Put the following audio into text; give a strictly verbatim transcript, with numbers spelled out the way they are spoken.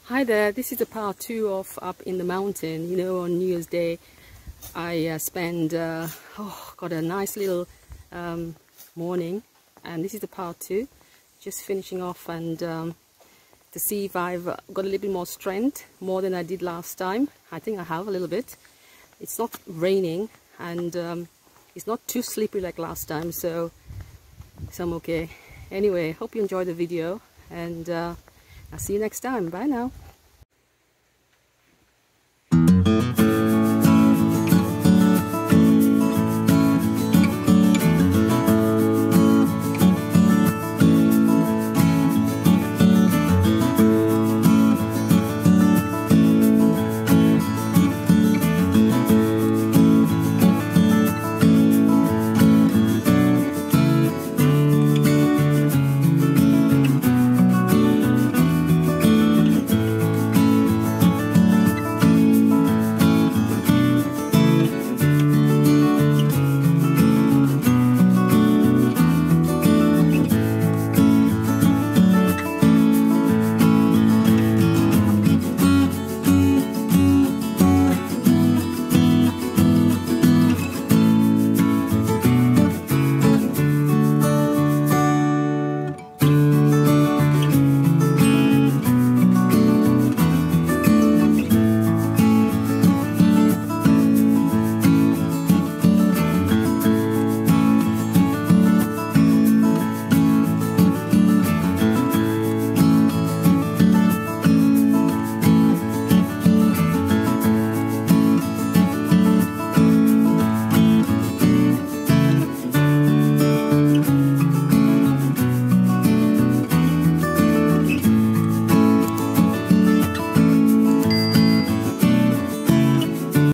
Hi there, this is a part two of Up in the Mountain. You know, on New Year's Day I uh, spent, uh, oh, got a nice little um, morning, and this is the part two, just finishing off and um, to see if I've got a little bit more strength, more than I did last time. I think I have a little bit. It's not raining and um, it's not too slippery like last time, so, so I'm okay. Anyway, hope you enjoyed the video, and uh, I'll see you next time. Bye now.